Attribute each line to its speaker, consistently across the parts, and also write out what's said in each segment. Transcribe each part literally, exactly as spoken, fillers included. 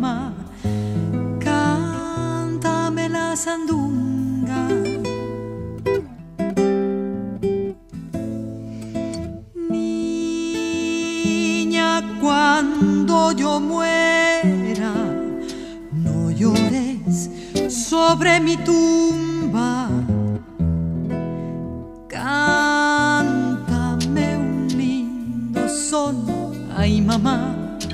Speaker 1: mamá, cántame la sandunga. Niña, cuando yo muera, no llores sobre mi tumba. Cántame un lindo son, ay mamá,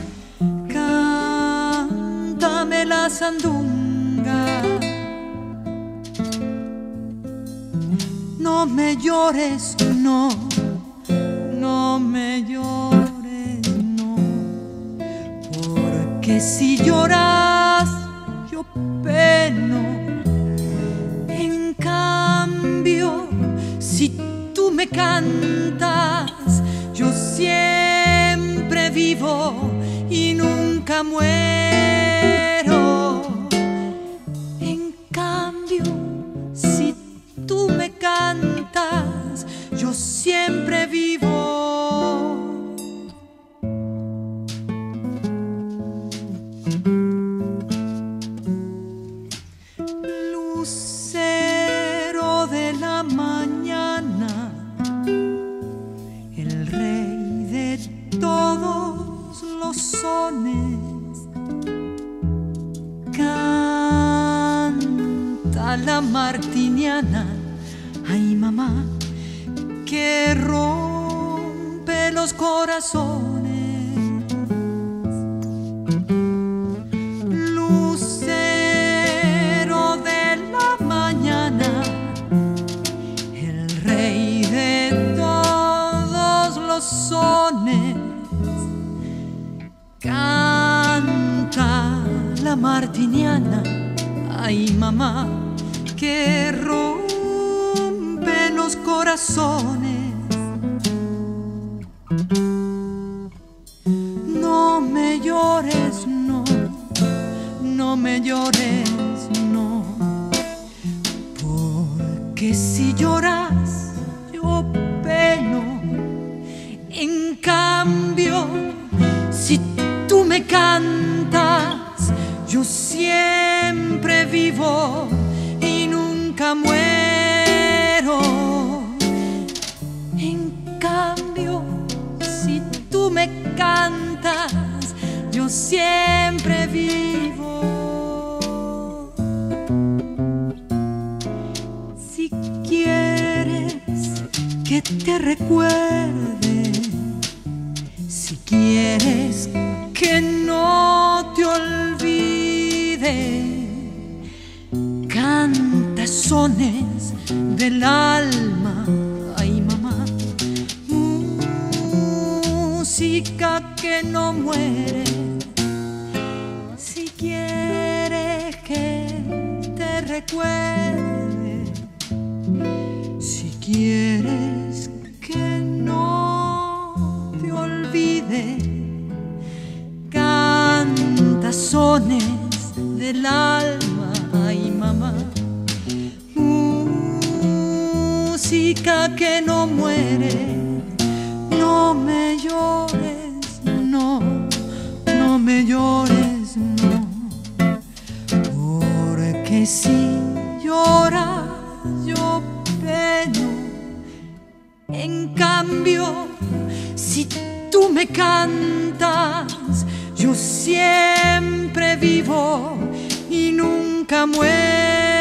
Speaker 1: cántame la sandunga. No me llores, no, no me llores, no, porque si lloras yo peno. En cambio, si tú me cantas, yo siempre vivo y nunca muero. En cambio, si tú me cantas, yo siempre vivo. Lucero de la mañana, el rey de todos los sones, canta la martiniana, ay mamá, que rompe los corazones. Lucero de la mañana, el rey de todos los sones, canta la martiniana, ay mamá, que rompe los corazones. No me llores, no, no me llores, no, porque si lloras yo peno. En cambio, si tú me cantas, yo siempre vivo y nunca muero. En cambio, si tú me cantas, yo siempre vivo. Si quieres que te recuerde, si quieres que no te olvide, canta sones del alma, ay mamá, música que no muere. Si quieres que te recuerde, si quieres que no te olvide, canta sones del alma, ay mamá, música que no muere. No me llores, no, no me llores, no, porque si lloras yo peno. En cambio, si tú me cantas, yo siempre vivo y nunca muero.